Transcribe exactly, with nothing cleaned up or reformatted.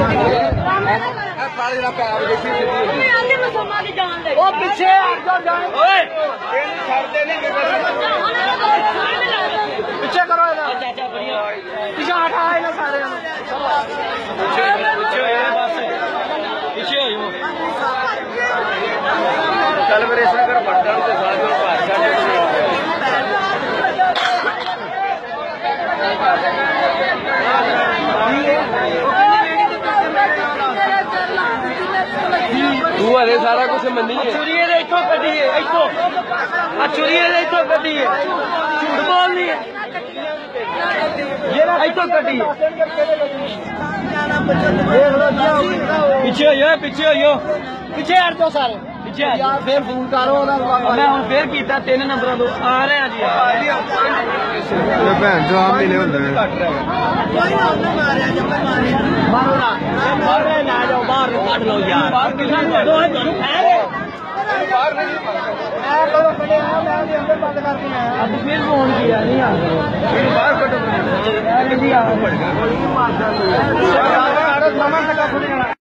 पिछे पिछे करो पिछे हटा सारे चल मेरे ऐसा कर बटन के साथ तू अरे सारा कुछ मनी है चुरीए ने इथों कड्डी है इथों आ चुरीए ने इथों कड्डी है झूठ बोलनी है ये ना इथों कड्डी है पीछे हो यो पीछे हो यो पीछे हट जाओ सारे पीछे यार फिर फोन करो मैं हुन फिर कीता तीन नंबर दो आ रहे हैं जी ये भैन जो आप मिले होंगे कोई ना उन्हें मारे जब मारे मारो ना मारो ना जाओ बाहर काट लो यार बाहर कितना दो है दोनों है बाहर नहीं मैं करो खड़े हैं मैं भी अंदर बंद करके आया अब फिर फोन किया नहीं आ फिर बाहर कटो यार नहीं आ पड़ गया गोली मार दो यार सामान तक खुले